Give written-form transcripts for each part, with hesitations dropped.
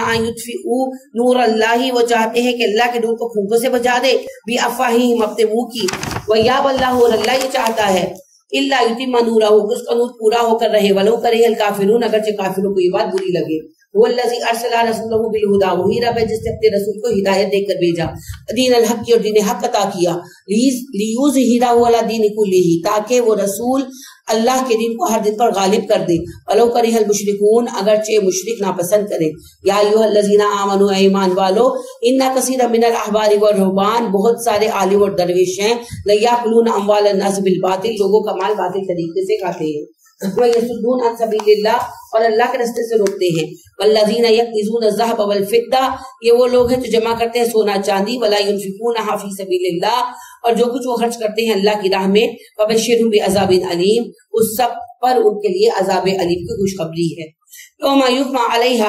नूर अल्लाह, वो चाहते हैं कि अल्लाह के नूर को फूंकों से बुझा दे, भी अफ़वाहिहिम, अपने मुंह की, वयाब अल्लाह, और अल्लाह ये चाहता है, इल्ला युतिम्मा नूरहु, उसका नूर पूरा होकर रहे, वलो करिहल काफिरून, अगरचे काफिरों को ये बात बुरी लगे। वल्लज़ी अर्सला रसूलहु बिल हुदा, वही रब है जिसने अपने रसूल को हिदायत देकर भेजा, दीनल हक, और दीन हक अता किया, लियुज़हिरहु अला दीनि कुल्लिही, ताकि वो रसूल अल्लाह के दिन को हर दिन पर गालिब कर दे, वलो करिहल मुशरिकून, अगरचे मुशरिक नापसंद करे। या अय्युहल्लज़ीना आमनू, ऐ ईमान वालो, इन्ना कसीरा मिनल अहबारी व रुहबान, बहुत सारे आलिम और दरवेश हैं, लयाकुलून अम्वालन नास बिल बातिल, लोगों का माल बातिल तरीके से खाते हैं, वयसुद्दून अन सबीलिल्लाह, और अल्लाह के रास्ते से रोकते हैं, वल्लज़ीना यक्निज़ून अज़्ज़हब वल फिद्दा, ये वो लोग हैं जो जमा करते हैं सोना चांदी, वला युनफिकूनहा फी सबीलिल्लाह, और जो कुछ वो खर्च करते हैं अल्लाह की राह में, फबश्शिरहुम बिअज़ाबिन अलीम, उस सब पर उनके लिए अज़ाब अलीम की खुशखबरी है। यौमा युहमा अलैहा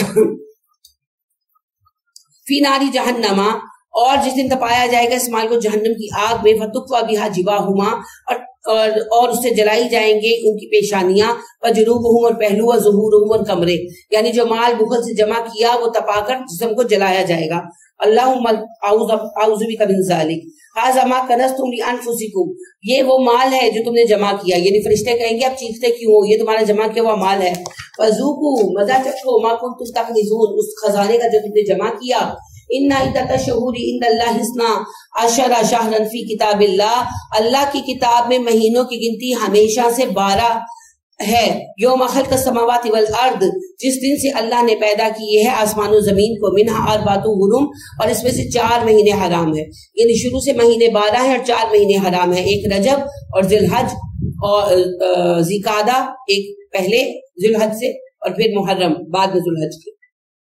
फी नारी जहन्नमा, और जिस दिन तपाया जाएगा इस माल को जहन्नम की आग में, फतुक्वा बिहा जिबाहुमा, और उससे जलाई जाएंगे उनकी पेशानियां, व जुनूबहुम, और पहलू, व ज़ुहूरुहुम, और कमरे, यानी जो माल बुखल से जमा किया वो तपाकर जिस्म को जलाया जाएगा। अल्लाहुम्मा औज़ु बिका मिन ज़ालिक, हाज़ा मा कनज़्तुम लिअन्फुसिकुम, ये वो माल है जो तुमने जमा किया, यानी फरिश्ते कहेंगे आप चीखते क्यों हो, ये तुम्हारा जमा किया हुआ माल है। फज़ूकू, मज़ा चखो, मा कुंतुम तकनिज़ून, उस खजाने का जो तुमने जमा किया। इन्ना इद्दत शुहूरी इंदल्लाहि इस्ना अशरा शहरन फी किताबिल्लाह, अल्लाह की किताब में महीनों की गिनती हमेशा से 12 है। यौम खल्क़ समावाति वल अर्द, जिस दिन से अल्लाह ने पैदा किए है आसमान और जमीन को, मिनहा अरबातु हुरुम, और इसमें से 4 महीने हराम है, यानी शुरू से महीने 12 है और 4 महीने हराम है, एक रजब और जिलहज और ज़िकादा, एक पहले जिलहज से और फिर मुहर्रम बाद में जुलहज के।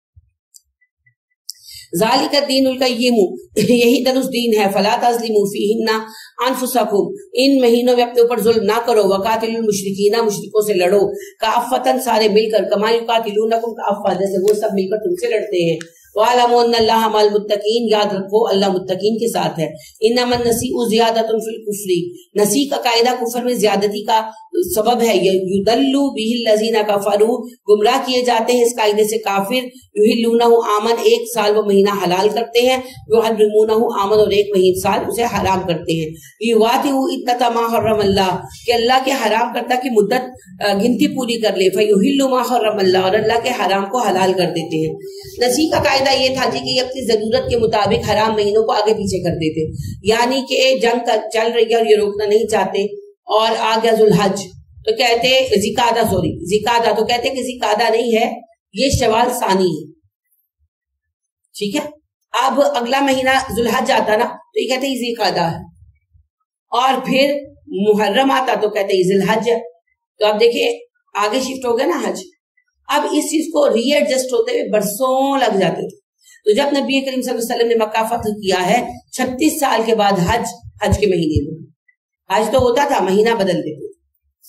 ज़ालिका दीनुल क़य्यिम, यही दरुस्त दीन है। फला तज़लिमू फ़ीहिन्ना अनफुसकुम, इन महीनों में अपने ऊपर जुल्म ना करो। वक़ातिलुल मुशरिकीना, मुशरिकों से लड़ो। काफ़तन, सारे मिलकर, कमा युक़ातिलूनकुम काफ़्फ़ा, जैसे वो सब मिलकर तुमसे लड़ते हैं। वालमू अन्नल्लाह मअल मुत्तकीन, याद रखो अल्लाह मुत्तकीन के साथ है। इन्नमन नसीउ ज़ियादतुन फिल कुफ्री, नसी का कायदा कुफ्र में ज्यादती का सबब है। युदल्लु बिहिल लज़ीना कफरू, गुमराह किए जाते हैं इस कायदे से काफिर। युहिल्लूनहु आमन, एक साल वो महीना हलाल करते हैं, युहर्रिमूनहु आमन, और एक साल उसे हराम करते हैं। युवातिहु इद्दत मा हर्रमल्लाह, कि अल्लाह के हराम करता की मुद्दत गिनती पूरी कर ले। फयुहिल्लु मा हर्रमल्लाह, और अल्लाह के हराम को हलाल कर देते हैं। नसी का कायदा ये था जी कि ये अपनी जरूरत के मुताबिक हराम महीनों को आगे पीछे कर देते, यानी कि जंग चल रही है और ये रोकना नहीं चाहते, और आ गया जुलहज तो कहते जिकादा, तो कहते कि जिकादा नहीं है, ये शवाल सानी है, ठीक है। अब अगला महीना जुलहज आता ना, तो ये कहते हैं जिकादा है, और फिर मुहर्रम आता तो कहते हैं जिलहज है। तो अब देखिए आगे शिफ्ट हो गया ना हज। अब इस चीज को रीएडजस्ट होते हुए बरसों लग जाते थे। तो जब नबी करीम सल्लल्लाहु अलैहि वसल्लम ने मक्का फतह किया है 36 साल के बाद हज के महीने में, हज तो होता था, महीना बदल देते थे।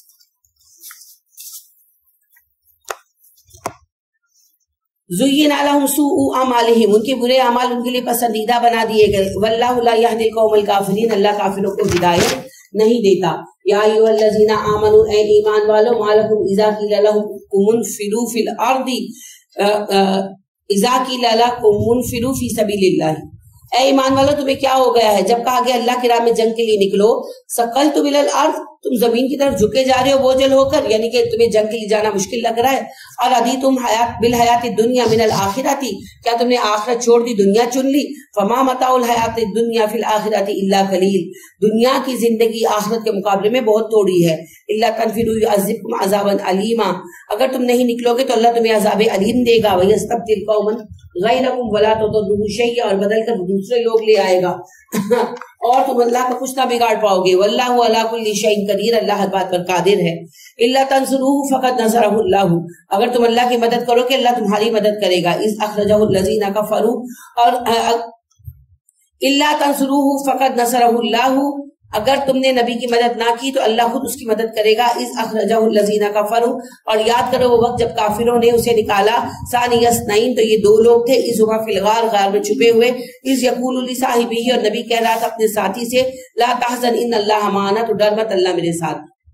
ज़ुय्यिना लहुम सूउ अमालिहिम, उनके बुरे अमाल उनके लिए पसंदीदा बना दिए गए। वल्लाहु ला यहदिल कौमल काफिरीन, अल्लाह काफिरों को हिदायत नहीं देता। या अय्युहल्लज़ीना आमनू, ऐ ईमान वालों, मालकुम इज़ा क़ीला लकुम मुनफ़िरू फ़िल अर्दि, इज़ा क़ीला लकुम मुनफ़िरू फ़ी सबीलिल्लाह, ऐ ईमान वालों तुम्हें क्या हो गया है जब कहा गया अल्लाह की राह में जंग के लिए निकलो। सकलतुम इलल अर्द, तुम जमीन की तरफ झुके जा रहे हो बोझल होकर, यानी कि तुम्हें जंग के लिए जाना मुश्किल लग रहा है। और अदी तुम बिल हयाती दुनिया मिनल आखिरती, क्या तुमने आखिरत छोड़ दी, दुनिया चुन ली। फमा मताउल हयाती दुनिया फिल आखिरती इल्ला कलील, दुनिया की जिंदगी आखिरत के मुकाबले में बहुत थोड़ी है। इल्ला तनफिरू युअज़्ज़िबकुम अज़ाबन अलीमा, अगर तुम नहीं निकलोगे तो अल्लाह तुम्हें अज़ाब अलीम देगा। वयस्तब्दिल कौमन गैरकुम वला तुदर्रुहु शैय्या, और बदल कर दूसरे लोग ले आएगा और तुम अल्लाह का कुछ ना बिगाड़ पाओगे। वल्लाहु अला कुल्ली शैइन कदीर, अल्लाह हर बात पर कादिर है। इल्ला तंसुरूहु फक़द नसरहुल्लाहु, अगर तुम अल्लाह की मदद करोगे अल्लाह तुम्हारी मदद करेगा। इज़ अख़रजहुल लज़ीना कफ़रू, और इल्ला तंसुरूहु फक़द नसरहुल्लाहु, अगर तुमने नबी की मदद ना की तो अल्लाह खुद उसकी मदद करेगा। इज़ अख़रजहुल लज़ीना कफ़रू, और याद करो वो वक्त जब काफिरों ने उसे निकाला। सानियस्नैन, तो ये दो लोग थे। इज़ हुवा फ़िल गार, गार में छुपे हुए। इज़ यक़ूलु लिसाहिबिही, और नबी कह रहा था अपने साथी से, ला तहज़न इन्नल्लाह माना, तो डर मत, अल्लाह मेरे साथ।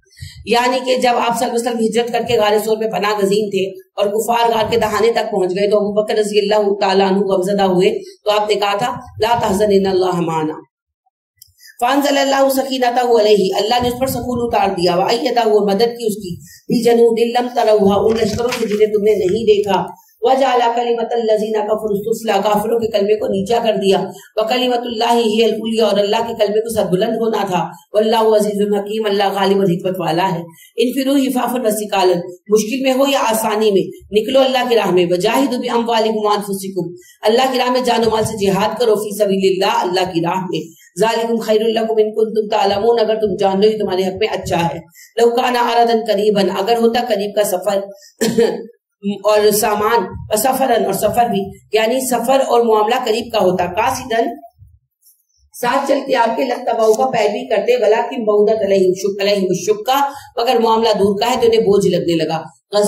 یعنی کہ جب آپ صلی اللہ علیہ وسلم ہجرت کر کے غار ثور پہ پناہ گزین تھے اور کفار غار کے دہانے تک پہنچ گئے تو ابو بکر رضی اللہ تعالیٰ عنہ غمزدہ ہوئے تو آپ نے کہا تھا لا تحزن ان اللہ معنا، فانزل اللہ سکینتہ علیہ، اللہ نے اس پر سکون اتار دیا، وایدہ، مدد کی اس کی، بجنود لم تروها، ان لشکروں سے جنہیں تم نے نہیں دیکھا، وجعل کلمۃ الذین کفروا السفلی، کافروں کے کلمے کو نیچا کر دیا، وکلمۃ اللہ ہی العلیٰ، اور اللہ کے کلمے کو سر بلند ہونا تھا، واللہ عزیز حکیم، اللہ غالب اور حکمت والا ہے۔ انفروا خفافا وثقالا، مشکل میں ہو یا آسانی میں نکلو اللہ کی راہ میں، وجاہدوا باموالکم وانفسکم، اللہ کی راہ میں جان و مال سے جہاد کرو، فی سبیل اللہ، اللہ کی راہ میں، ذالکم خیر لکم ان کنتم تعلمون، اگر تم جان لو یہ تمہارے حق میں اچھا ہے، لو کان عرضا قریبا، اگر ہوتا قریب کا سفر اور سامان، سفرن اور سفر بھی، یعنی سفر اور معاملہ قریب کا ہوتا، قاصدن ساتھ چلتے آپ کے لتبعوا کا پیروی کرتے، ولکن بعدت علیہم الشقہ، مگر معاملہ دور کا ہے تو انہیں بوجھ لگنے لگا۔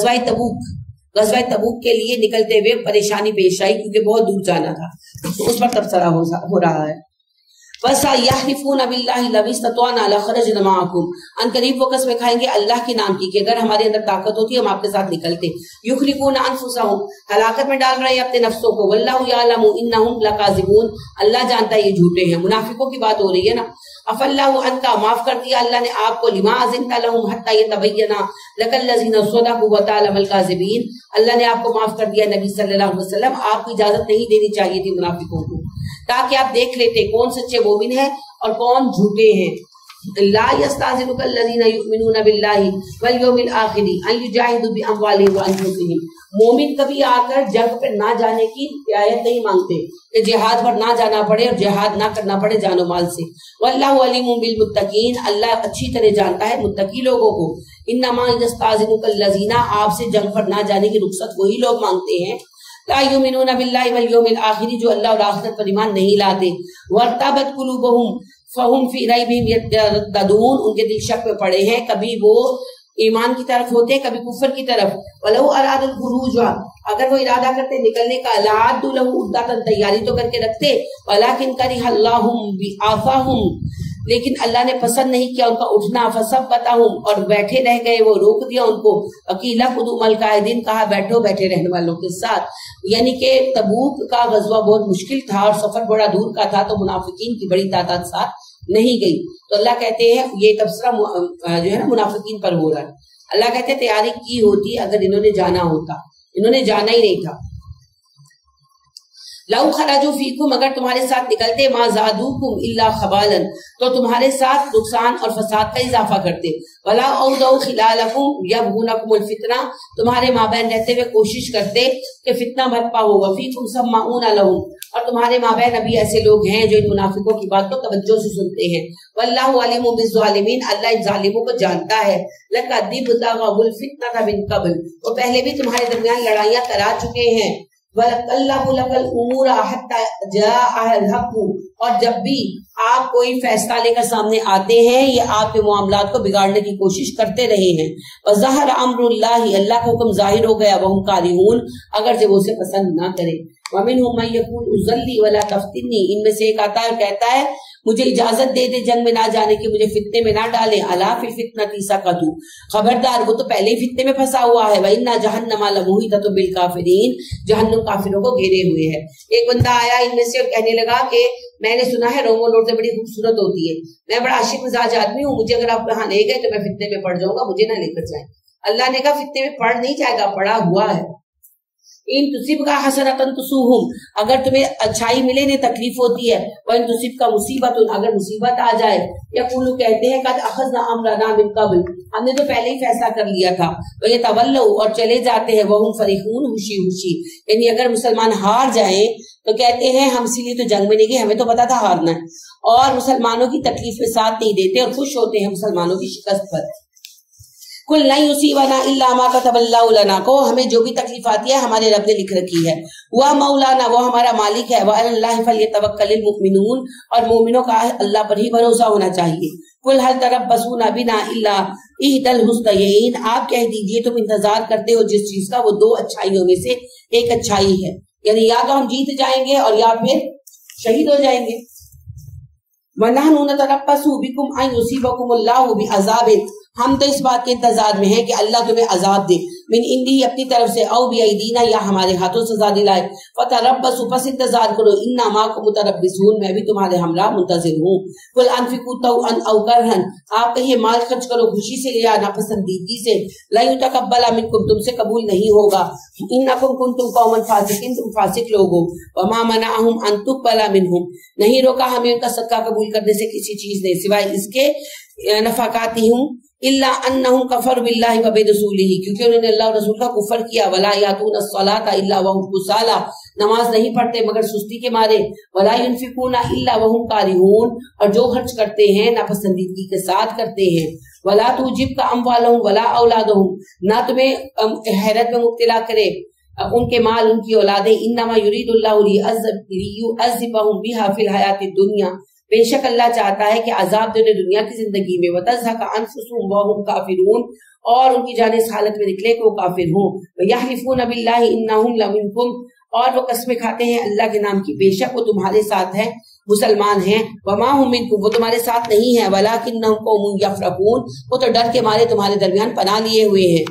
غزوہ تبوک کے لیے نکلتے ہوئے پریشانی پیش آئی کیونکہ بہت دور جانا تھا، اس پر تبصرہ ہو رہا ہے۔ وَسَيَحْلِفُونَ بِاللَّهِ لَوِ اسْتَطَعْنَا لَخَرَجْنَا مَعَكُمْ، ان قریب وہ قسمیں کھائیں گے اللہ کے نام کی کہ اگر ہمارے اندر طاقت ہوتی ہم آپ کے ساتھ نکلتے۔ يُخْرِقُونَ أَنفُسَهُمْ، ہلاکت میں ڈال رہے ہیں اپنے نفسوں کو، وَاللَّهُ يَعْلَمُ إِنَّهُمْ لَكَاذِبُونَ، اللہ جانتا ہے یہ جھوٹے ہیں، منافقوں کی بات ہو رہی ہے نا۔ عفا اللہ عنک، معاف کر دیا اللہ نے آپ کو، لما أذنت لهم حتى يتبين لك الذين صدقوا وتعلم الكاذبين، اللہ نے آپ کو معاف کر دیا نبی صلی اللہ علیہ وسلم، آپ کو اجازت نہیں دینی چاہیے تھی منافقوں کو، تاکہ آپ دیکھ لیتے کون سچے مومن ہیں اور کون جھوٹے ہیں۔ لا يستأذنك الذين يؤمنون بالله واليوم الآخر ان يجاهدوا بأموالهم وأنفسهم، مومن کبھی آ کر جنگ پر نہ جانے کی رعایت نہیں مانگتے کہ جہاد پر نہ جانا پڑے اور جہاد نہ کرنا پڑے جان و مال سے۔ واللہ علیم بالمتقین، اللہ اچھی طرح جانتا ہے متقی لوگوں کو۔ انما يستأذنك الذين، آپ سے جنگ پر نہ جانے کی رخصت وہی لوگ مانگتے ہیں لا یؤمنون باللہ والیوم الآخر، جو اللہ اور آخرت پر ایمان نہیں لاتے، وارتابت قلوبہم فہم فی ریبہم یترددون، ان کے دل شک میں پڑے ہیں، کبھی وہ ایمان کی طرف ہوتے ہیں کبھی کفر کی طرف۔ ولو اراد الخروج، اگر وہ ارادہ کرتے نکلنے کا، لعدوا له عدۃ، تیاری تو کر کے رکھتے، ولکن کرہ اللہ بعثاہم، لیکن اللہ نے پسند نہیں کیا ان کا اٹھنا، فثبتہم، اور بیٹھے رہ گئے، وہ روک دیا ان کو، وقیل قعدوا مع القاعدین، کہا بیٹھو بیٹھے رہنے والوں کے ساتھ۔ یعنی کہ تبوک کا غزوہ بہت مشکل تھا اور سفر بڑا دور کا تھا تو منافقین کی بڑی تعداد ساتھ نہیں گئی، تو اللہ کہتے ہیں یہ تبصرہ جو ہے نا منافقین پر ہو رہا ہے۔ اللہ کہتے ہیں تیاری کی ہوتی اگر انہوں نے جانا ہوتا، انہوں نے جانا ہی نہیں تھا۔ لو خرجوا فیکم، اگر تمہارے ساتھ نکلتے، ما زادوکم الا خبالا، تو تمہارے ساتھ نقصان اور فساد کا اضافہ کرتے، ولا اوضعوا خلالکم یبغونکم الفتنہ، تمہارے مابین رہتے ہوئے کوشش کرتے کہ فتنہ برپا ہو، وفیکم سماعون لہم، اور تمہارے مابین ابھی ایسے لوگ ہیں جو ان منافقوں کی بات کو توجہ سے سنتے ہیں، واللہ علیم بالظالمین، اللہ ان ظالموں کو جانتا ہے، لقد ابتغوا الفتنة من قبل، وہ پہلے بھی تمہارے درمیان لڑائیاں کرا چکے ہیں، وَلَقَلَّبُ لَكَ الْأُمُورَ حَتَّى جَاءَ الْحَقُّ، اور جب بھی آپ کوئی فیصلہ لے کر سامنے آتے ہیں یہ آپ کے معاملات کو بگاڑنے کی کوشش کرتے رہے ہیں، وَظَهَرَ أَمْرُ اللَّهِ، اللہ کا حکم ظاہر ہو گیا، وَهُمْ كَارِهُونَ، اگر جب اسے پسند نہ کرے، وَمِنْهُمْ مَنْ يَقُولُ اُذَلِّ وَلَا تَفْتِنِّي، ان میں سے ایک آتا ہے اور کہتا ہے مجھے اجازت دے دے جنگ میں نہ جانے کی، مجھے فتنے میں نہ ڈالیں، الا فی الفتنۃ سقطوا، خبردار وہ تو پہلے ہی فتنے میں پھنسا ہوا ہے، وَإِنَّ جَهَنَّمَ لَمُحِيطَةٌ بِالْكَافِرِينَ، جہنم کافروں کو گھیرے ہوئے ہے۔ ایک بندہ آیا ان میں سے اور کہنے لگا کہ میں نے سنا ہے رومو لوٹ سے بڑی خوبصورت ہوتی ہے، میں بڑا عاشق مزاج آدمی ہوں، مجھے اگر آپ وہاں لے گئے تو میں فتنے میں پڑ جاؤں گا، مجھے نہ لے کر جائیں۔ اللہ نے کہا فتنے میں پڑ نہیں جائے گا، پڑا ہوا ہے۔ ان تصیبک حسنۃ تسؤہم، اگر تمہیں اچھائی ملے نہیں تکلیف ہوتی ہے، وان تصیبک مصیبت، اگر مصیبت آ جائے، یقولوا کہتے ہیں قد اخذنا امرنا من قبل، ہم نے تو پہلے ہی فیصلہ کر لیا تھا، ویتولوا، اور چلے جاتے ہیں، وہم فرحون، خوشی خوشی، یعنی اگر مسلمان ہار جائیں تو کہتے ہیں ہم اسی لیے تو جنگ میں نہیں گئے، ہمیں تو پتا تھا ہارنا ہے، اور مسلمانوں کی تکلیف میں ساتھ نہیں دیتے اور خوش ہوتے ہیں مسلمانوں کی شکست پر۔ کل نہیں یصیبنا الا ما كتب اللہ لنا، کو ہمیں جو بھی تکلیف آتی ہے ہمارے رب نے لکھ رکھی ہے، وہ مولانا، وہ ہمارا مالک ہے، وعلی اللہ فلیتوکل المؤمنون، اور مومنوں کا اللہ پر ہی بھروسہ ہونا چاہیے۔ قل هل تربصون بنا الا احدى الحسنيين، آپ کہہ دیجئے تم انتظار کرتے ہو جس چیز کا وہ دو اچھائیوں میں سے ایک اچھائی ہے، یعنی یا تو ہم جیت جائیں گے اور یا پھر شہید ہو جائیں گے۔ وَنَحْنُ نَتَرَبَّصُ بِكُمْ أَن يُصِيبَكُمُ اللَّهُ بِعَذَابٍ، ہم تو اس بات کے انتظار میں ہیں کہ اللہ تمہیں عذاب دے من اندی اپنی طرف سے او بیدینا یا ہمارے ہاتھوں سزا دلائے فتربصوا پس انتظار کرو انا معکم متربصون میں بھی تمہارے ہمراہ منتظر ہوں قل انفقوا طوعا او کرها آپ کہیے مال خرچ کرو خوشی سے یا ناپسندیدگی سے لا يتقبل منکم تم سے قبول نہیں ہوگا انکم کنتم قوما فاسقین تم فاسق لوگ ہو وما منعهم ان تقبل منهم نہیں روکا ہمیں ان کا صدقہ قبول کرنے سے کسی چیز نے سوائے اس کے نفقاتہم الا انہم کفروا باللہ وبرسولہ کیونکہ انہوں نے اللہ اور رسول کا کفر کیا ولا یاتون الصلاۃ الا وهم کسالى نماز نہیں پڑھتے مگر سستی کے مارے ولا ينفقون الا وهم کارہون اور جو خرچ کرتے ہیں ناپسندیدگی کے ساتھ کرتے ہیں ولا تعجبک اموالهم ولا اولادهم نہ تمہیں حیرت میں مبتلا کرے ان کے مال ان کی اولادیں انما یرید اللہ لیعذبهم بها فی الحیات الدنیا بے شک اللہ چاہتا ہے کہ عذاب دے دنیا کی زندگی میں وتزهق انفسهم وهم کافرون اور ان کی جانیں اس حالت میں نکلے کہ وہ کافر ہوں ویحلفون باللہ انہم لمنکم اور وہ قسمیں کھاتے ہیں اللہ کے نام کی بے شک وہ تمہارے ساتھ ہیں مسلمان ہیں وما هم منکم وہ تمہارے ساتھ نہیں ہیں ولکنہم قوم یفرقون وہ تو ڈر کے مارے تمہارے درمیان پناہ لیے ہوئے ہیں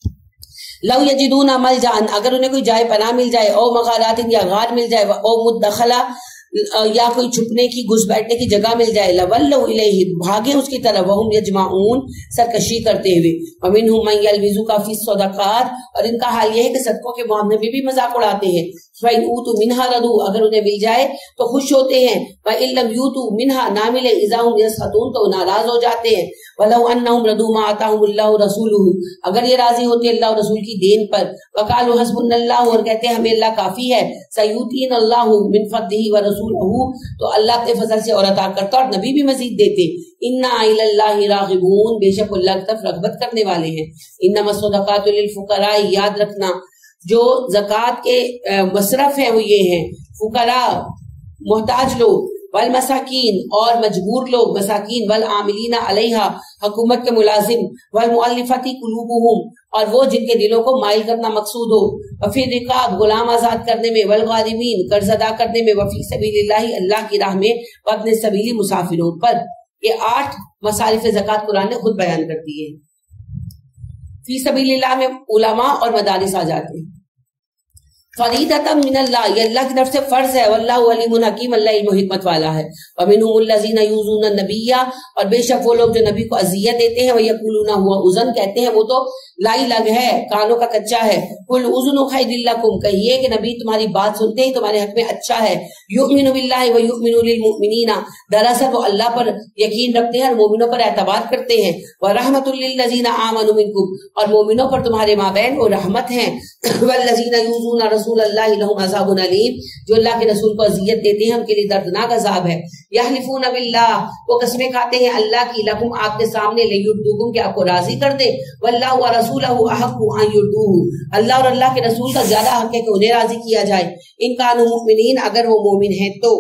لو یجدون ملجا اگر انہیں کوئی جائے پناہ مل جائے او مغارات یا غار مل جائے او مدخلا یا کوئی چھپنے کی گھس بیٹھنے کی جگہ مل جائے لولوا الیہ بھاگے اس کی طرف وہم یجمعون سرکشی کرتے ہوئے ومنهم من یلوذک فی الصدقات اور ان کا حال یہ ہے کہ صدقوں کے معاملے میں بھی مذاق اڑاتے ہیں فإن اوتوا منها رضوا اگر انہیں مل جائے تو خوش ہوتے ہیں وإن لم یؤتوا منها نہ ملے اذا هم یسخطون تو ناراض ہو جاتے ہیں ولو انهم رضوا ما آتاهم اللہ ورسوله اگر یہ راضی ہوتے اللہ اور رسول کی دین پر وقالوا حسبنا اللہ اور کہتے ہیں ہمیں اللہ کافی ہے سیؤتینا اللہ من فضله ورسوله تو اللہ کے فضل سے اور عطا کرتا اور نبی بھی مزید دیتے انا الی اللہ راغبون بے شک اللہ کی طرف رغبت کرنے والے ہیں انما الصدقات للفقراء یاد رکھنا جو زکوٰۃ کے مصرف ہیں وہ یہ ہیں فقراء محتاج لوگ والمساکین اور مجبور لوگ مساکین والعاملین علیہا حکومت کے ملازم والمؤلفۃ قلوبہم اور وہ جن کے دلوں کو مائل کرنا مقصود ہو وفی رقاب غلام آزاد کرنے میں والغارمین قرض ادا کرنے میں وفی سبیل اللہ اللہ کی راہ میں وابن سبیلی مسافروں پر یہ 8 مصارف زکوٰۃ قرآن نے خود بیان کر دیے فی سبیل اللہ میں علماء اور مدارس آ جاتے ہیں فریدۃ من اللہ یہ اللہ کی طرف سے فرض ہے واللہ علیم حکیم اللہ علم و حکمت والا ہے ومنهم الذین یؤذون النبی اور بے شک وہ لوگ جو نبی کو اذیت دیتے ہیں ویقولون هو اذن کہتے ہیں وہ تو لائی لگ ہے کانوں کا کچا ہے قل اذن خیر لکم کہیے کہ نبی تمہاری بات سنتے ہی تمہارے حق میں اچھا ہے یؤمن باللہ ویؤمن للمؤمنین دراصل وہ اللہ پر یقین رکھتے ہیں اور مومنوں پر اعتبار کرتے ہیں ورحمۃ للذین آمنوا منکم اور مومنوں پر تمہارے مابین وہ رحمت ہیں والذین یؤذون رسول اللہ لهم عذاب علیم جو اللہ کے رسول کو اذیت دیتے ہیں ان کے لیے دردناک عذاب ہے یحلفون باللہ وہ قسمیں کھاتے ہیں اللہ کی لکم آپ کے سامنے لیردوکم کہ آپ کو راضی کر دے واللہ ورسولہ احق ان یردوہ اللہ اور اللہ کے رسول کا زیادہ حق ہے کہ انہیں راضی کیا جائے ان کانوا مؤمنین اگر وہ مومن ہیں تو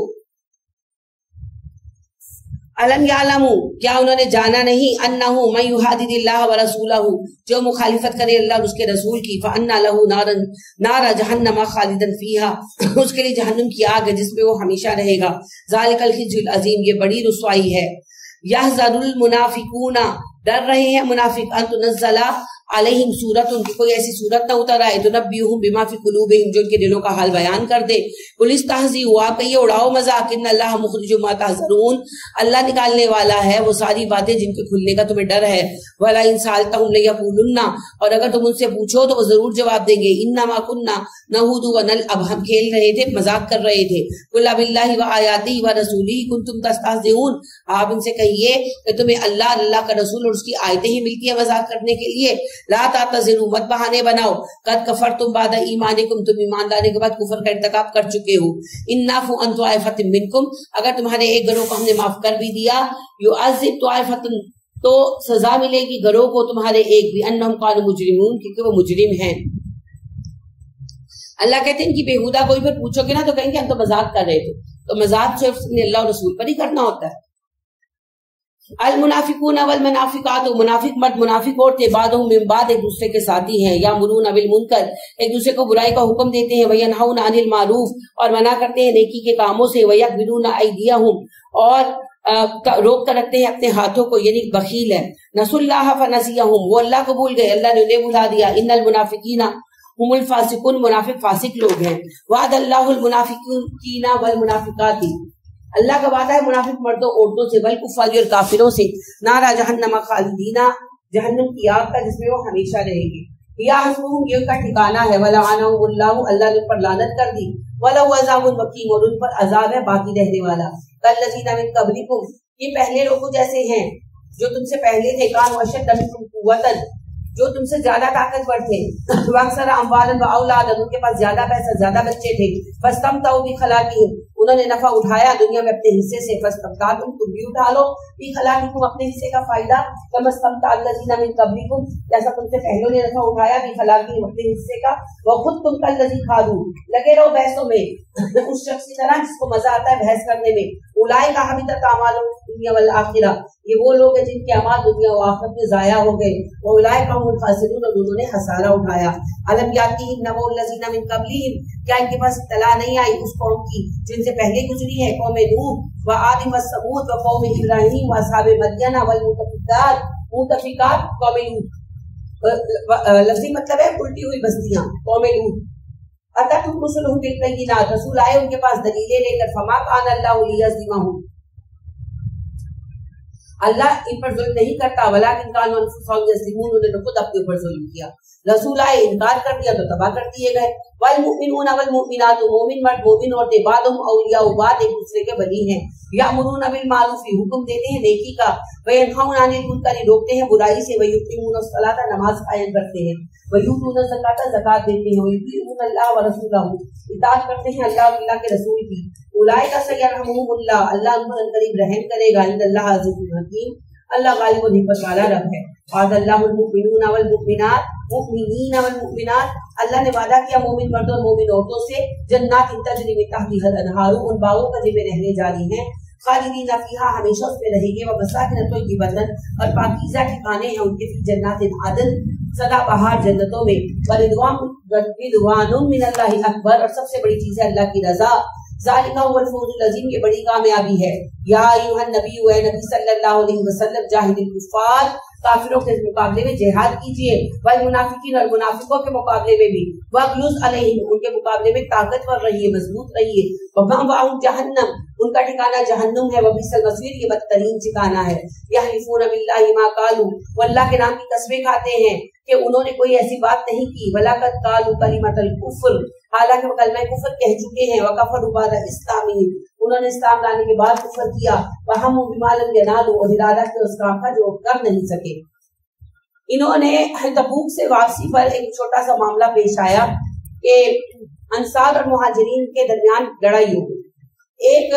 علم یعلموا کیا انہوں نے جانا نہیں انہو من یحادد اللہ ورسولہ جو مخالفت کرے اللہ اور اس کے رسول کی فانا لہ نار جہنم خالدا فیہا اس کے لیے جہنم کی آگ ہے جس میں وہ ہمیشہ رہے گا ذالک الخزي العظیم یہ بڑی رسوائی ہے یحذر المنافقون ڈر رہے ہیں منافق ان تنزل علیہم سورت ان کی کوئی ایسی سورت نہ اتر آئے تنبئہم بما فی قلوبہم جو ان کے دلوں کا حال بیان کر دے قل استہزئوا آپ کہیے اڑاؤ مذاق ان اللہ مخرج ما تحذرون اللہ نکالنے والا ہے وہ ساری باتیں جن کے کھلنے کا تمہیں ڈر ہے ولا ان سالتہم لیقولن اور اگر تم ان سے پوچھو تو وہ ضرور جواب دیں گے انما كنا نخوض ونلعب اب ہم کھیل رہے تھے مذاق کر رہے تھے قل باللہ وآیاتہ ورسولہ کنتم تستہزئون آپ ان سے کہیے کہ تمہیں اللہ کا رسول اور اس کی آیتیں ہی ملتی ہیں مذاق کرنے کے لیے لا تعتذروا مت بہانے بناؤ قد کفرتم بعد ایمانکم تم ایمان لانے کے بعد کفر کا ارتکاب کر چکے ہو ان نعفو عن طائفۃ منکم اگر تمہارے ایک گروہ کو ہم نے معاف کر بھی دیا یعذب طائفۃ تو سزا ملے گی گروہ کو تمہارے ایک بھی انہم کانوا مجرمون کیونکہ وہ مجرم ہیں اللہ کہتے ہیں ان کی بےہودہ کوئی پھر پوچھو گے نا تو کہیں گے ہم تو مذاق کر رہے تھے تو مذاق صرف اللہ اور رسول پر ہی کرنا ہوتا ہے المنافقون والمنافقات منافق مرد منافق عورتیں بعضهم من بعض ایک دوسرے کے ساتھی ہیں یامرون بالمنکر ایک دوسرے کو برائی کا حکم دیتے ہیں وینہون عن المعروف اور منع کرتے ہیں نیکی کے کاموں سے ویقبضون ایدیہم اور روک کر رکھتے ہیں اپنے ہاتھوں کو، یعنی بخیل ہے. نسوا اللہ فنسیہم، وہ اللہ کو بھول گئے، اللہ نے انہیں بھلا دیا. ان المنافقین هم الفاسقون، منافق فاسق لوگ ہیں. وعد اللہ المنافقین والمنافقات، اللہ کا وعدہ ہے منافق مردوں عورتوں سے، والکفار اور کافروں سے، نارا جہنم خالدین، جہنم کی آگ کا جس میں وہ ہمیشہ رہیں گے. یا حسبهم، یہ ان کا ٹھکانہ ہے. ولعنهم اللہ، اللہ نے ان پر لعنت کر دی. ولو عذاب مقیم، اور ان پر عذاب ہے باقی رہنے والا. کالذین من قبلکم، یہ پہلے لوگوں جیسے ہیں جو تم سے پہلے تھے. کانوا اشد منکم قوۃ، جو تم سے زیادہ طاقتور تھے. واکثر اموالا واولادا، ان کے پاس زیادہ پیسہ زیادہ بچے تھے. فاستمتعوا بخلاقہم، انہوں نے نفع اٹھایا دنیا میں اپنے حصے سے. فاستمتعتم، تم بھی اٹھا لو بخلاقکم، اپنے حصے کا فائدہ. کما استمتع الذین من قبلکم، جیسا تم سے پہلے نے نفع اٹھایا بخلاقہم، اپنے حصے کا. وخذتم کالذی خاضوا، لگے رہو بحثوں میں اس شخص کی طرح جس کو مزہ آتا ہے بحث کرنے میں. اولئک حبطت اعمالهم فی الدنیا والآخرہ، یہ وہ لوگ ہیں جن کے اعمال دنیا و آخرت میں ضائع ہو گئے. واولئک هم الخاسرون، اور انہوں نے خسارہ اٹھایا. الم یاتیہم نبأ الذین من قبلہم، کیا ان کے پاس اطلاع نہیں آئی اس قوم کی جن سے پہلے گزری ہے، قوم نوح وعاد وثمود وقوم ابراہیم واصحاب مدین والمؤتفکات، مؤتفکات قوم لوط، لفظی مطلب ہے الٹی ہوئی بستیاں قوم لوط. اتتہم رسلہم بالبینات، رسول آئے ان کے پاس دلیلیں لے کر. فما کان اللہ لیظلمہم، اللہ ان پر ظلم نہیں کرتا. ولیکن کانوا انفسہم یظلمون، انہوں نے خود اپنے اوپر ظلم کیا. رسول آئے انکار کر دیا تو تباہ کر دیے گئے. والمؤمنون والمؤمنات، مومن مرد مومن عورتیں بعضهم اولیاء، بعض ایک دوسرے کے ولی ہیں. یامرون بالمعروف، حکم دیتے ہیں نیکی کا. وینہون عن المنکر، روکتے ہیں برائی سے. ویقیمون الصلاۃ، نماز قائم کرتے ہیں. ویؤتون الزکاۃ، زکات دیتے ہیں. ویطیعون اللہ ورسولہ، اطاعت کرتے ہیں اللہ اور اللہ کے رسول کی. اولئک سیرحمهم اللہ، اللہ ان پر قریب رحم کرے گا. ان اللہ عزیز حکیم، اللہ غالب و حکمت والا رب ہے. وعد اللہ المؤمنون والمؤمنات، مؤمنین والمؤمنات، اللہ نے وعدہ کیا مومن مردوں اور مومن عورتوں سے. جنات تجری من تحتها الانہار، ان باغوں کا جن میں نہریں جاری ہیں. خالدین فیہا، ہمیشہ اس میں رہیں گے. ومساکن طیبۃ، اور پاکیزہ ٹھکانے ہیں ان کے فی جنات عدن، سدا بہار جنتوں میں. ورضوان من اللہ اکبر، اور سب سے بڑی چیز ہے اللہ کی رضا. ذالک هو الفوز العظیم، یہ بڑی کامیابی ہے. یا ایھا النبی، اے نبی صلی اللہ علیہ وسلم، جاہد الکفار، کافروں کے مقابلے میں جہاد کیجیے. والمنافقین، اور منافقوں کے مقابلے میں بھی. واغلظ علیہم، ان کے مقابلے میں طاقتور رہیے، مضبوط رہیے. ومأواہم جہنم، ان کا ٹھکانہ جہنم ہے. وبئس المصیر، یہ بدترین ٹھکانہ ہے. یحلفون باللہ ما قالوا، وہ اللہ کے نام کی قسمیں کھاتے ہیں کہ انہوں نے کوئی ایسی بات نہیں کی. ولاقد قالوا کلمۃ الکفر، حالانکہ وہ کلمہ کفر کہہ چکے ہیں. وکفروا بعد اسلامہم، انہوں نے اسلام لانے کے بعد کفر کیا. وہموا بما لم ینالوا، اور ارادہ کیا اس کام کا جو کر نہیں سکے. انہوں نے تبوک سے واپسی پر ایک چھوٹا سا معاملہ پیش آیا کہ انصار اور مہاجرین کے درمیان لڑائی ہو گئی. ایک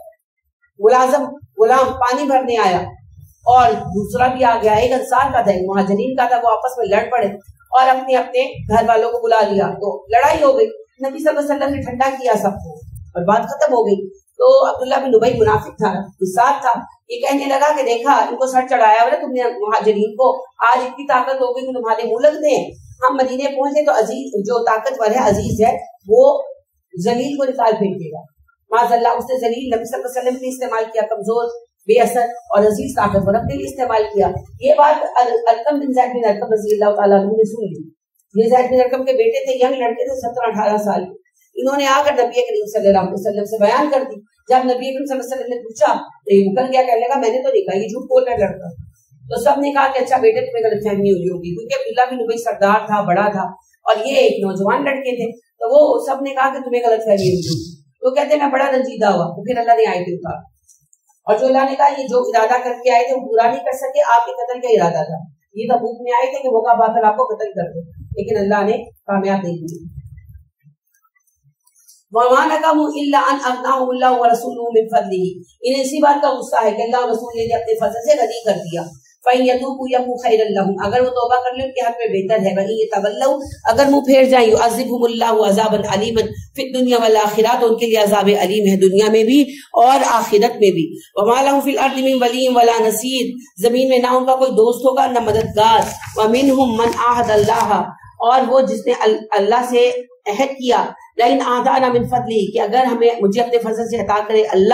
غلام پانی بھرنے آیا اور دوسرا بھی آ گیا. ایک انصار کا تھا ایک مہاجرین کا تھا. وہ آپس میں لڑ پڑے اور اپنے اپنے گھر والوں کو بلا لیا. تو لڑائی ہو گئی. نبی صلی اللہ علیہ وسلم نے ٹھنڈا کیا سب کو اور بات ختم ہو گئی. تو عبداللہ بن ابی منافق تھا، ساتھ تھا. یہ کہنے لگا کہ دیکھا ان کو سر چڑھایا ہوا تم نے مہاجرین کو، آج اتنی طاقت ہو گئی کہ تمہارے منہ لگتے ہیں. ہم مدینے پہنچے تو عزیز جو طاقتور ہے عزیز ہے وہ ذلیل کو نکال پھینکے گا. معاذ اللہ، اس نے ذلیل نبی صلی اللہ علیہ وسلم نے استعمال کیا، کمزور بے اثر اور عزیز طاقتور اپنے لیے استعمال کیا. یہ بات ارقم بن زید بن ارقم رضی اللہ تعالیٰ عنہ نے سن لی. یہ زید بن ارقم کے بیٹے تھے، ینگ لڑکے تھے، 17-18 سال کے. انہوں نے آ کر نبی کریم صلی اللہ علیہ وسلم سے بیان کر دی. جب نبی کریم صلی اللہ علیہ وسلم نے پوچھا تو یہ مکر گیا، کہنے لگا میں نے تو نہیں کہا، یہ جھوٹ بول رہا ہے لڑکا. تو سب نے کہا کہ اچھا بیٹے تمہیں غلط فہمی ہوئی ہوگی، کیونکہ عبداللہ بن ابی سردار تھا، بڑا تھا، اور یہ ایک نوجوان لڑکے تھے. تو وہ سب نے کہا کہ تمہیں غلط فہمی ہوئی ہوگی. تو کہتے میں بڑا رنجیدہ ہوا. تو پھر اللہ نے آیت اتاری اور جو اللہ نے کہا یہ جو ارادہ کر کے آئے تھے وہ پورا نہیں کر سکے. آپ کے قتل کا ارادہ تھا. یہ تبوک میں آئے تھے کہ موقع پا کر آپ کو قتل کر دیں، لیکن اللہ نے کامیاب نہیں کی. وَمَا نَقَمُوا إِلَّا أَنْ أَغْنَاهُمُ اللَّهُ وَرَسُولُهُ مِنْ فَضْلِهِ، انہیں اسی بات کا غصہ ہے کہ اللہ اور رسول نے اپنے فضل سے غنی کر دیا. فَإِنْ يَتُوبُوا يَكُنْ خَيْرًا لَهُمْ، اگر وہ توبہ کر لیں ان کے حق میں بہتر ہے. وَإِنْ يَتَوَلَّوْا، اگر منہ پھیر جائیں، يُعَذِّبْهُمُ اللَّهُ عَذَابًا عَلِيمًا فِي الدُّنْيَا وَالْآخِرَةِ، تو ان کے لیے عذاب علیم ہے دنیا میں بھی اور آخرت میں بھی. وَمَا لَهُمْ فِي الْأَرْضِ مِنْ وَلِيٍّ وَلَا نَصِيرٍ، زمین میں نہ ان کا کوئی دوست ہوگا نہ مددگار. وَمِنْهُمْ مَنْ عَاهَدَ اللَّهَ، اور وہ جس نے اللہ سے عہد کیا، لئن آتانا من فضلی، کہ اگر ہمیں مجھے اپنے فضل سے عطا کرے اللہ،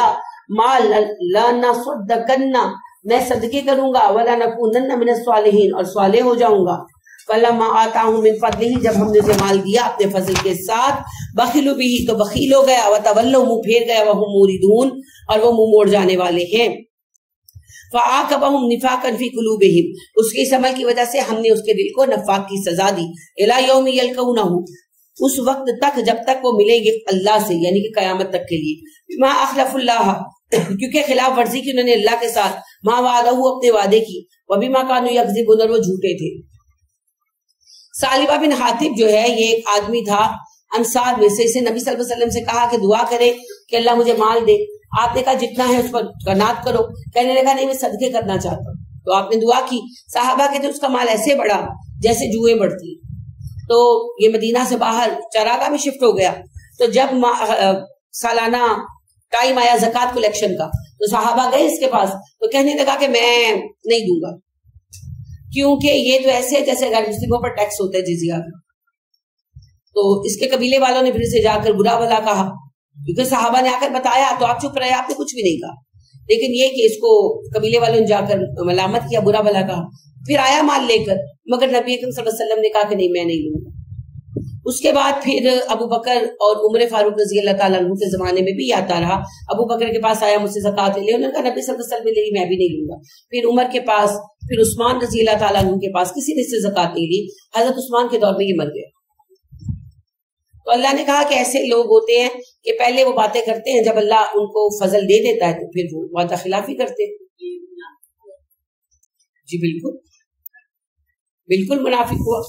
مال لنصدقن، میں صدقے کروں گا، ولنکونن من الصالحین، اور صالح ہو جاؤں گا، فلما آتاہم من فضلہ، جب ہم نے اسے مال دیا اپنے فضل کے ساتھ، بخلوا بہ، تو بخیل ہو گیا، وتولوا، منہ پھیر گیا، وہم موردون، اور وہ منہ موڑ جانے والے ہیں، فعاقبہم نفاقا فی قلوبہم، اس کے اس عمل کی وجہ سے ہم نے اس کے دل کو نفاق کی سزا دی، الی یوم یلقونہ، اس وقت تک جب تک وہ ملیں گے اللہ سے، یعنی کہ قیامت تک کے لیے، ما اخلف اللہ، کیونکہ خلاف ورزی کی انہوں نے اللہ کے ساتھ، ما وعدہ، اپنے وعدے کی، وبما کانوا یکذبون، اور وہ جھوٹے تھے۔ ثعلبہ بن حاطب جو ہے یہ ایک آدمی تھا انصار میں سے، اسے نبی صلی اللہ علیہ وسلم سے کہا کہ دعا کرے کہ اللہ مجھے مال دے، آپ نے کہا جتنا ہے اس پر قناعت کرو، کہنے لگا نہیں میں صدقے کرنا چاہتا ہوں، تو آپ نے دعا کی، صحابہ کہتے اس کا مال ایسے بڑھا جیسے جوئیں بڑھتی، تو یہ مدینہ سے باہر چراگاہ میں شفٹ ہو گیا، تو جب سالانہ ٹائم آیا زکوٰۃ کلیکشن کا، تو صحابہ گئے اس کے پاس، تو کہنے لگا کہ میں نہیں دوں گا، کیونکہ یہ تو ایسے جیسے غیر مسلموں پر ٹیکس ہوتا ہے جزیہ کا۔ تو اس کے قبیلے والوں نے پھر اسے جا کر برا بھلا کہا، کیونکہ صحابہ نے آ کر بتایا تو آپ چپ رہے، آپ نے کچھ بھی نہیں کہا، لیکن یہ کہ اس کو قبیلے والوں نے جا کر ملامت کیا، برا بھلا کہا، پھر آیا مال لے کر، مگر نبی اکرم صلی اللہ علیہ وسلم نے کہا کہ نہیں میں نہیں لوں گا۔ اس کے بعد پھر ابو بکر اور عمر فاروق رضی اللہ تعالیٰ عنہ کے زمانے میں بھی آتا رہا، ابو بکر کے پاس آیا مجھ سے زکوٰۃ لے، انہوں نے کہا نبی صلی اللہ علیہ وسلم نے لی، میں بھی نہیں لوں گا، پھر عمر کے پاس، پھر عثمان رضی اللہ تعالیٰ عنہ کے پاس، کسی نے اس سے زکوٰۃ نہیں لی، حضرت عثمان کے دور میں یہ مر گئے۔ تو اللہ نے کہا کہ ایسے لوگ ہوتے ہیں کہ پہلے وہ باتیں کرتے ہیں، جب اللہ ان کو فضل دے دیتا ہے تو پھر وہ وعدہ خلافی کرتے ہیں۔ جی بالکل بالکل منافق ہوا،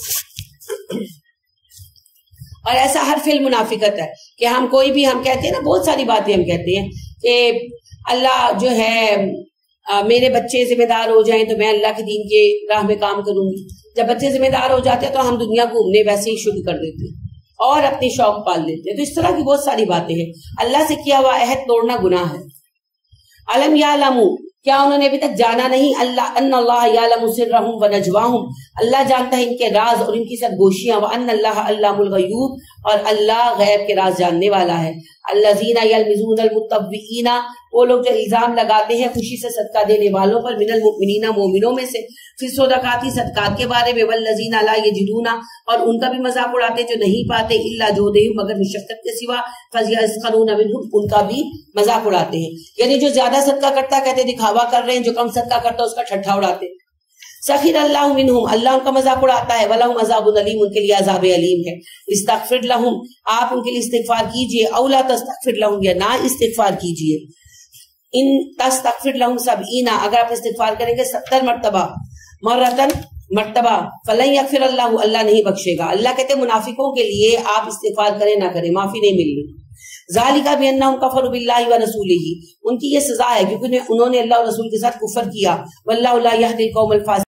اور ایسا ہر فعل منافقت ہے کہ ہم کوئی بھی، ہم کہتے ہیں نا بہت ساری باتیں ہم کہتے ہیں کہ اللہ جو ہے میرے بچے ذمہ دار ہو جائیں تو میں اللہ کے دین کے راہ میں کام کروں گی، جب بچے ذمہ دار ہو جاتے ہیں تو ہم دنیا گھومنے ویسے ہی شروع کر دیتے ہیں اور اپنی شوق پال لیتے ہیں، تو اس طرح کی بہت ساری باتیں ہیں۔ اللہ سے کیا ہوا عہد توڑنا گناہ ہے۔ علم یعلموا، کیا انہوں نے ابھی تک جانا نہیں، اللہ ان اللہ یعلم سرہم ونجواہم، اللہ جانتا ہے ان کے راز اور ان کی سرگوشیاں، وان اللہ علام الغیوب، اور اللہ غیب کے راز جاننے والا ہے۔ الذین یلمزون المطوعین، وہ لوگ جو الزام لگاتے ہیں خوشی سے صدقہ دینے والوں پر، من المؤمنین، مومنوں میں سے، فی الصدقات، صدقات کے بارے میں، والذین لا یجدون، اور ان کا بھی مذاق اڑاتے جو نہیں پاتے، الا جہدہم، مگر مشقت کے سوا، فیسخرون منہم، ان کا بھی مذاق اڑاتے ہیں، یعنی جو زیادہ صدقہ کرتا کہتے دکھاوا کر رہے ہیں، جو کم صدقہ کرتا اس کا ٹھٹھا اڑاتے۔ سخر اللہ منہم، اللہ ان کا مذاق اڑاتا ہے، ولہم عذاب علیم، ان کے لیے عذاب علیم ہے۔ استغفر لہم، آپ ان کے لیے استغفار کیجئے، او لا تستغفر لہم، یا نہ استغفار کیجئے، ان تستغفر لہم 70، اگر آپ استغفار کریں گے 70 مرتبہ، مرتبہ، فلن یغفر اللہ، اللہ نہیں بخشے گا۔ اللہ کہتے ہیں منافقوں کے لیے آپ استغفار کریں نہ کریں معافی نہیں ملنی۔ ذالک بانہم کفروا باللہ ورسولہ، ان کی یہ سزا ہے کیونکہ انہوں نے اللہ اور رسول کے ساتھ کفر کیا، واللہ لا یہدی القوم الفاسقین۔